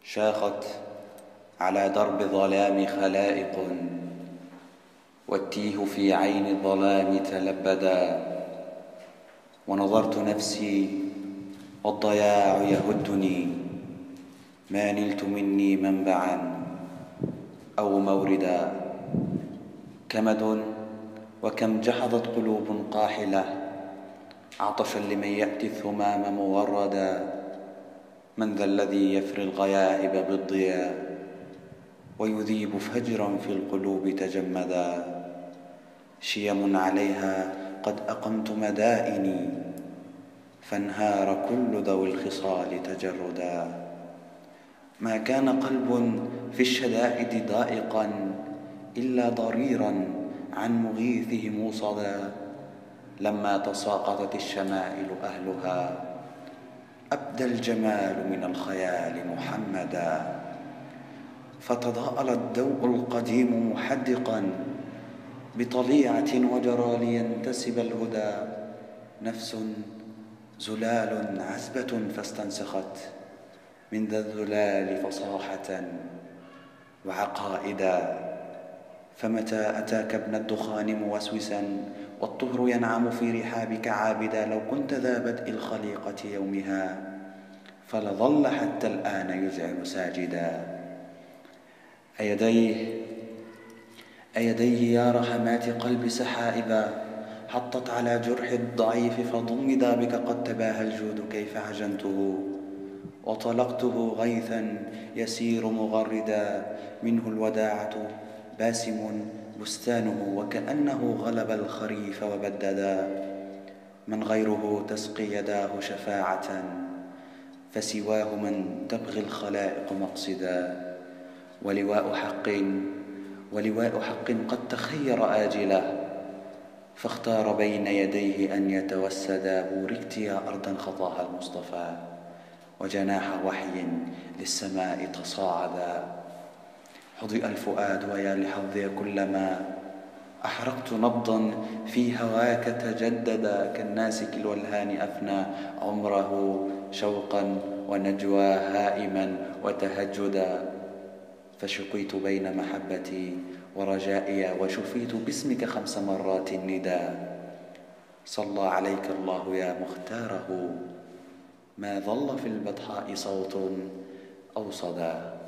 شاخت على درب الظلام خلائق، والتيه في عين الظلام تلبدا. ونظرت نفسي والضياع يهدني، ما نلت مني منبعا أو موردا. كمد وكم جحظت قلوب قاحلة، عطشا لمن يأتي الثمام موردا. من ذا الذي يفري الغياهب بالضياء، ويذيب فجرا في القلوب تجمدا. شيم عليها قد أقمت مدائني، فانهار كل ذوي الخصال تجردا. ما كان قلب في الشدائد ضائقا، إلا ضريرا عن مغيثه موصدا. لما تساقطت الشمائل أهلها، أبدى الجمال من الخيال محمدا. فتضاءل الضوء القديم محدقا بطليعة، وجرى لينتسب الهدى. نفس زلال عذبة فاستنسخت من ذا الذلال فصاحة وعقائدا. فمتى أتاك ابن الدخان موسوسا، والطهر ينعم في رحابك عابدا. لو كنت ذا بدء الخليقة يومها، فلظل حتى الآن يذعن ساجدا. أيديه يا رحمات قلب سحائبا، حطت على جرح الضعيف فضمدا. بك قد تباهى الجود كيف عجنته، وطلقته غيثا يسير مغردا. منه الوداعة باسم بستانه، وكأنه غلب الخريف وبددا. من غيره تسقي يداه شفاعة، فسواه من تبغي الخلائق مقصدا. ولواء حق قد تخير آجله، فاختار بين يديه أن يتوسدا. بوركت يا أرضا خطاها المصطفى، وجناح وحي للسماء تصاعدا. حضئ الفؤاد ويا لحظي كلما أحرقت نبضا في هواك تجددا. كالناسك الولهان أفنى عمره شوقا ونجوى هائما وتهجدا. فشقيت بين محبتي ورجائي، وشفيت باسمك 5 مرات النداء. صلى عليك الله يا مختاره، ما ظل في البطحاء صوت أو صدى.